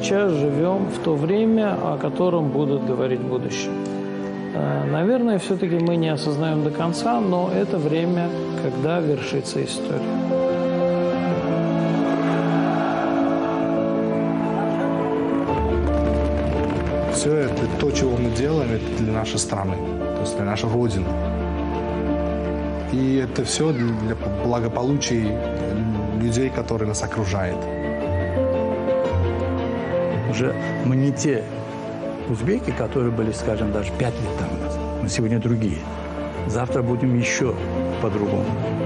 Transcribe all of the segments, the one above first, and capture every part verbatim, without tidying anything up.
сейчас живем в то время, о котором будут говорить в будущем. Наверное, все-таки мы не осознаем до конца, но это время, когда вершится история. Все это, то, чего мы делаем, это для нашей страны, то есть для нашей Родины. И это все для благополучия людей, которые нас окружают. Уже мы не те узбеки, которые были, скажем, даже пять лет тому назад. Мы сегодня другие. Завтра будем еще по-другому.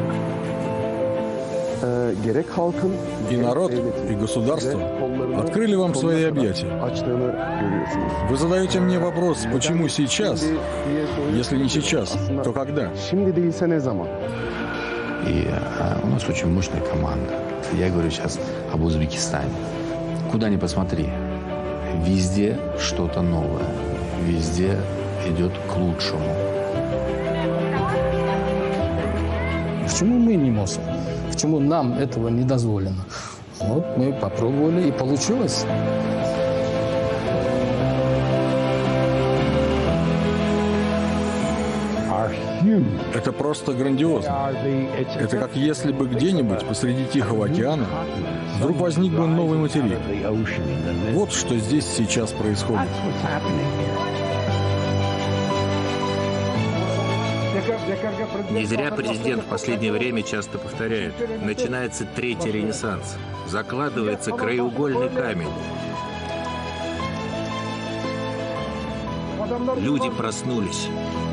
И народ, и государство открыли вам свои объятия. Вы задаете мне вопрос, почему сейчас? Если не сейчас, то когда? И а, у нас очень мощная команда. Я говорю сейчас об Узбекистане. Куда ни посмотри, везде что-то новое. Везде идет к лучшему. Почему мы не можем? Почему нам этого не дозволено? Вот мы попробовали, и получилось. Это просто грандиозно. Это как если бы где-нибудь посреди Тихого океана вдруг возник бы новый материк. Вот что здесь сейчас происходит. Не зря президент в последнее время часто повторяет: начинается третий ренессанс, закладывается краеугольный камень. Люди проснулись.